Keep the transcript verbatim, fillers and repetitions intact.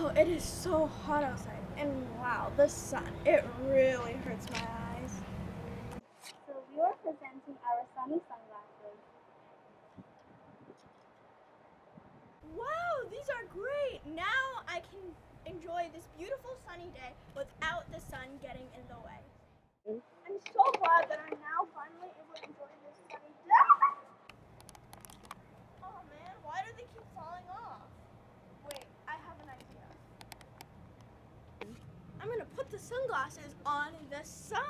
Oh, it is so hot outside, and wow, the sun, it really hurts my eyes. So we are presenting our sunny sunglasses. Wow, these are great! Now I can enjoy this beautiful sunny day without the sun getting in the way. I'm so glad that I'm now finally able to enjoy this sunny day. Oh man, why do they keep falling off? Wait, I have an idea. I'm gonna put the sunglasses on the sun.